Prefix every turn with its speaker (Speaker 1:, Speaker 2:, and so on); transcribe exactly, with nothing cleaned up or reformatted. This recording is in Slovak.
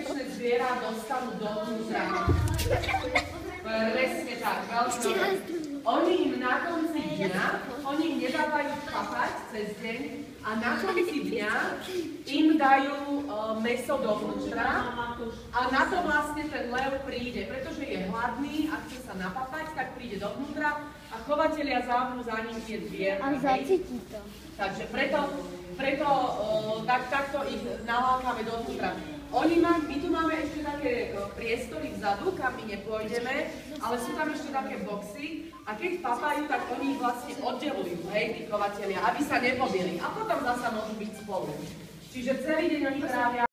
Speaker 1: nebezpečné zviera dostanú dovnútra. Presne tak, veľmi dobre. Oni im na konci dňa, oni im nedávajú papať cez deň a na konci dňa im dajú uh, mäso dovnútra a na to vlastne ten lev príde, pretože je hladný a chce sa napapať, tak príde dovnútra a chovatelia zavrú za ním tie dvierka.
Speaker 2: A zacíti to. Takže
Speaker 1: preto, preto uh, tak, takto ich nalákame dovnútra. Oni má, my tu máme ešte také priestory vzadu, kam my nepôjdeme, ale sú tam ešte také boxy a keď papajú, tak oni ich vlastne oddelujú, hej, tí chovatelia, aby sa nepobili a potom zasa môžu byť spolu. Čiže celý deň oni trávia